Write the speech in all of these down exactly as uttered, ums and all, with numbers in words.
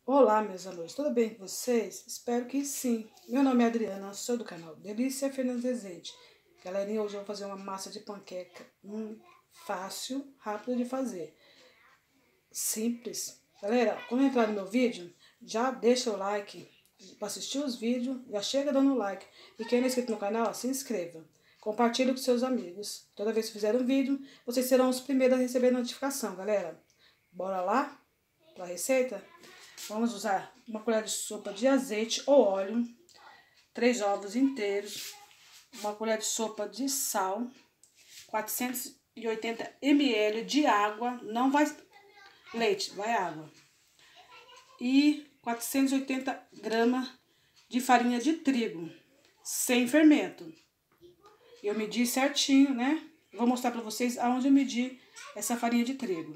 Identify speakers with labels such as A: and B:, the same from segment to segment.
A: Olá, meus amores, tudo bem com vocês? Espero que sim. Meu nome é Adriana, sou do canal Delícia Fernandes Rezende. Galerinha, hoje eu vou fazer uma massa de panqueca hum, fácil, rápido de fazer. Simples. Galera, quando entrar no meu vídeo, já deixa o like para assistir os vídeos, já chega dando like. E quem não é inscrito no canal, se inscreva. Compartilhe com seus amigos. Toda vez que fizer um vídeo, vocês serão os primeiros a receber notificação, galera. Bora lá para a receita? Vamos usar uma colher de sopa de azeite ou óleo, três ovos inteiros, uma colher de sopa de sal, quatrocentos e oitenta mililitros de água, não vai leite, vai água, e quatrocentos e oitenta gramas de farinha de trigo, sem fermento. Eu medi certinho, né? Vou mostrar pra vocês aonde eu medi essa farinha de trigo.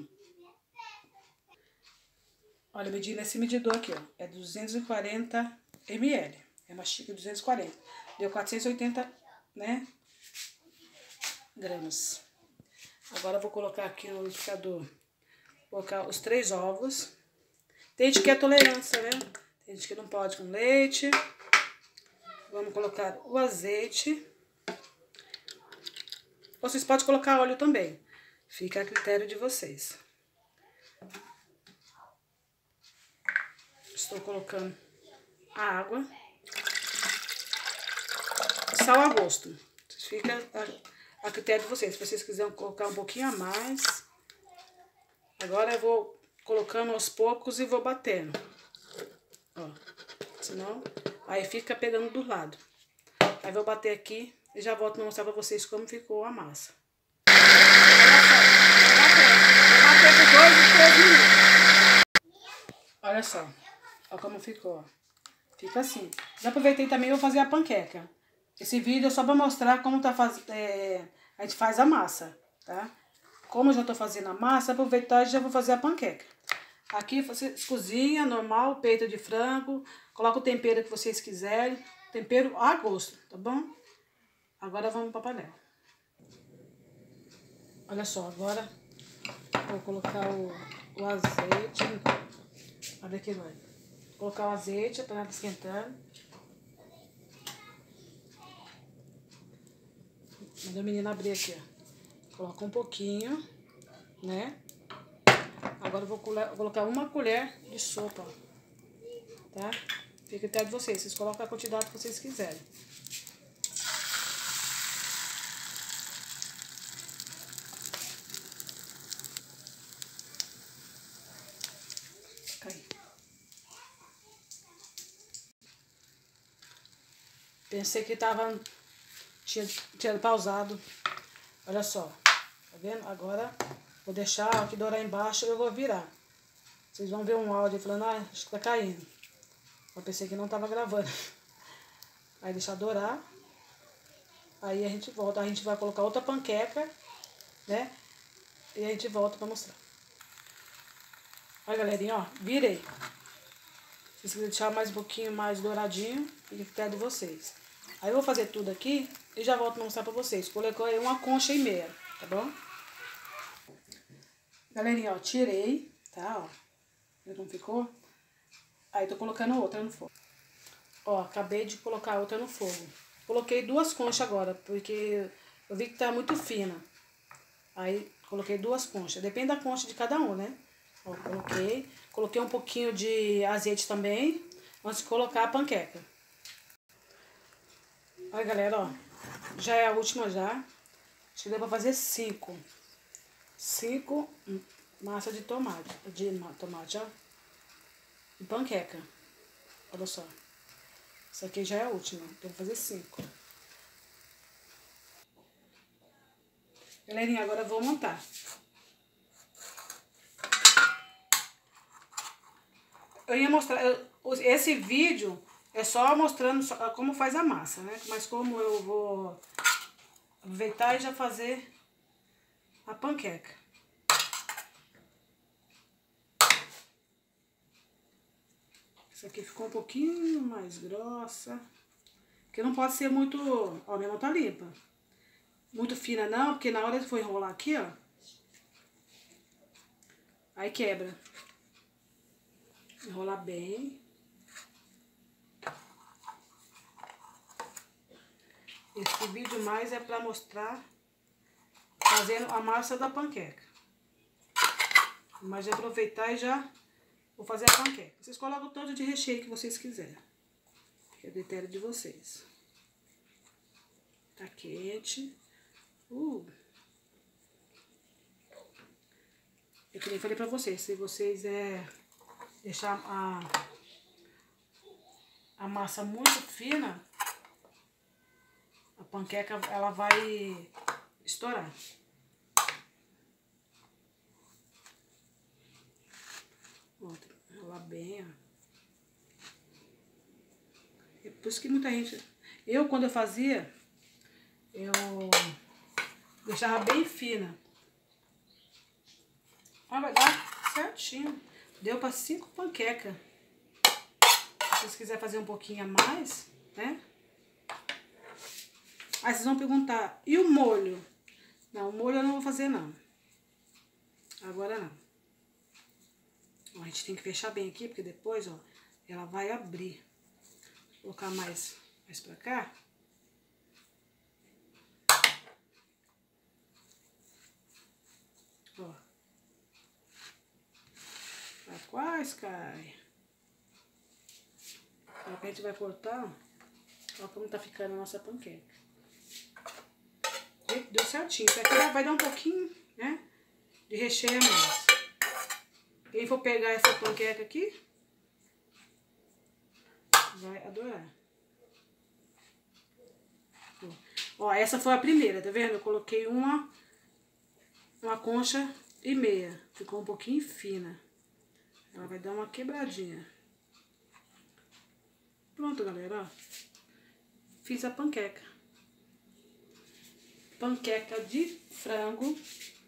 A: Olha, eu medi nesse medidor aqui, ó. É duzentos e quarenta mililitros. É uma xícara de duzentos e quarenta. Deu quatrocentos e oitenta, né? Gramas. Agora eu vou colocar aqui no liquidificador. Vou colocar os três ovos. Tem gente que é tolerante, tá vendo? Tem gente que não pode com leite. Vamos colocar o azeite. Vocês podem colocar óleo também. Fica a critério de vocês. Estou colocando a água. Sal a gosto. Fica a, a critério de vocês. Se vocês quiserem colocar um pouquinho a mais. Agora eu vou colocando aos poucos e vou batendo. Ó. Senão, aí fica pegando do lado. Aí vou bater aqui e já volto a mostrar pra vocês como ficou a massa. Vou bater por dois e três minutos. Olha só. Olha como ficou. Fica assim. Já aproveitei também e vou fazer a panqueca. Esse vídeo é só pra mostrar como tá faz... é... a gente faz a massa, tá? Como eu já tô fazendo a massa, aproveitar e já vou fazer a panqueca. Aqui vocês cozinham normal, peito de frango. Coloca o tempero que vocês quiserem. Tempero a gosto, tá bom? Agora vamos pra panela. Olha só, agora vou colocar o, o azeite. Olha aqui, vai. Vou colocar o azeite, a panela esquentando. Mandei a menina abrir aqui, ó. Coloca um pouquinho, né? Agora eu vou colocar uma colher de sopa, tá? Fica até de vocês. Vocês colocam a quantidade que vocês quiserem. Cai. Pensei que tava... Tinha, tinha pausado. Olha só. Tá vendo? Agora vou deixar aqui dourar embaixo e eu vou virar. Vocês vão ver um áudio falando, ah, acho que tá caindo. Eu pensei que não tava gravando. Aí deixar dourar. Aí a gente volta. A gente vai colocar outra panqueca, né? E a gente volta pra mostrar. Olha, galerinha, ó. Virei. Se vocês quiserem deixar mais um pouquinho mais douradinho, fica até de vocês. Aí eu vou fazer tudo aqui e já volto pra mostrar pra vocês. Coloquei uma concha e meia, tá bom? Galerinha, ó, tirei, tá, ó. Viu como ficou? Aí tô colocando outra no fogo. Ó, acabei de colocar outra no fogo. Coloquei duas conchas agora, porque eu vi que tá muito fina. Aí coloquei duas conchas. Depende da concha de cada um, né? Ó, coloquei. Coloquei um pouquinho de azeite também, antes de colocar a panqueca. Olha, galera, ó. Já é a última já. Acho que deu pra fazer cinco. Cinco massa de tomate. De tomate, ó. E panqueca. Olha só. Essa aqui já é a última. Deu pra fazer cinco. Galerinha, agora eu vou montar. Eu ia mostrar... Eu, esse vídeo é só mostrando só como faz a massa, né? Mas como eu vou aproveitar e já fazer a panqueca. Essa aqui ficou um pouquinho mais grossa. Porque não pode ser muito... Ó, minha mão tá limpa. Muito fina não, porque na hora que for enrolar aqui, ó. Aí quebra. Enrolar bem. Esse vídeo mais é para mostrar fazendo a massa da panqueca. Mas aproveitar e já vou fazer a panqueca. Vocês colocam o tanto de recheio que vocês quiserem. Que é o critério de vocês. Tá quente. Uh. Eu que nem falei pra vocês, se vocês é, deixar a, a massa muito fina, a panqueca ela vai estourar. Ó, enrolar bem, ó. É por isso que muita gente... Eu, quando eu fazia, eu deixava bem fina. Ó, vai dar certinho. Deu para cinco panquecas. Se vocês quiserem fazer um pouquinho a mais, né? Aí vocês vão perguntar, e o molho? Não, o molho eu não vou fazer, não. Agora não. Ó, a gente tem que fechar bem aqui, porque depois, ó, ela vai abrir. Vou colocar mais, mais pra cá. Ó. Vai quase cai. Agora que a gente vai cortar, ó. Olha como tá ficando a nossa panqueca. Deu certinho. Isso aqui vai dar um pouquinho, né, de recheio a mais. Quem for pegar essa panqueca aqui, vai adorar. Ó, essa foi a primeira, tá vendo? Eu coloquei uma, uma concha e meia. Ficou um pouquinho fina. Ela vai dar uma quebradinha. Pronto, galera, ó. Fiz a panqueca. Panqueca de frango.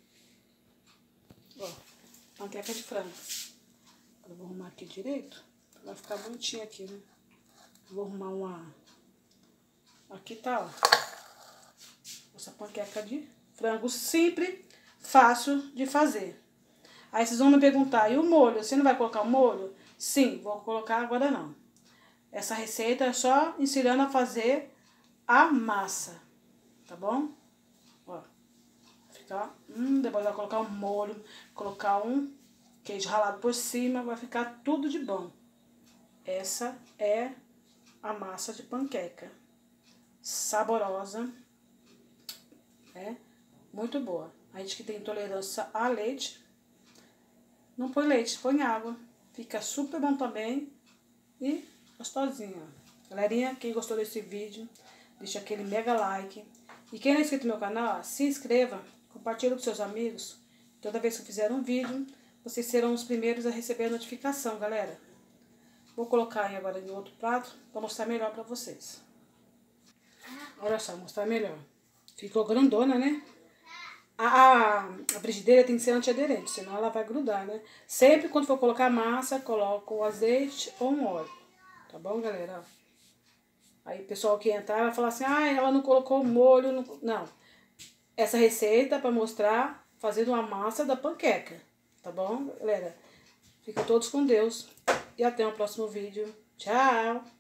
A: Ó, panqueca de frango. Eu vou arrumar aqui direito. Vai ficar bonitinho aqui, né? Eu vou arrumar uma... Aqui tá, ó. Essa panqueca de frango simples, fácil de fazer. Aí vocês vão me perguntar, e o molho? Você não vai colocar o molho? Sim, vou colocar agora não. Essa receita é só ensinando a fazer a massa, tá bom? Ó, ficar, hum, depois vai colocar um molho, colocar um queijo ralado por cima, vai ficar tudo de bom. Essa é a massa de panqueca, saborosa, é muito boa. A gente que tem intolerância a leite, não põe leite, põe água, fica super bom também e gostosinha. Galerinha, quem gostou desse vídeo, deixa aquele mega like. E quem não é inscrito no meu canal, se inscreva, compartilhe com seus amigos. Toda vez que eu fizer um vídeo, vocês serão os primeiros a receber a notificação, galera. Vou colocar aí agora em outro prato para mostrar melhor para vocês. Olha só, mostrar melhor. Ficou grandona, né? A, a, a frigideira tem que ser antiaderente, senão ela vai grudar, né? Sempre quando for colocar massa, coloca o azeite ou um óleo. Tá bom, galera? Aí o pessoal que entrar vai falar assim, ah, ela não colocou molho. Não. não. Essa receita é para mostrar fazendo uma massa da panqueca. Tá bom, galera? Fiquem todos com Deus. E até o próximo vídeo. Tchau!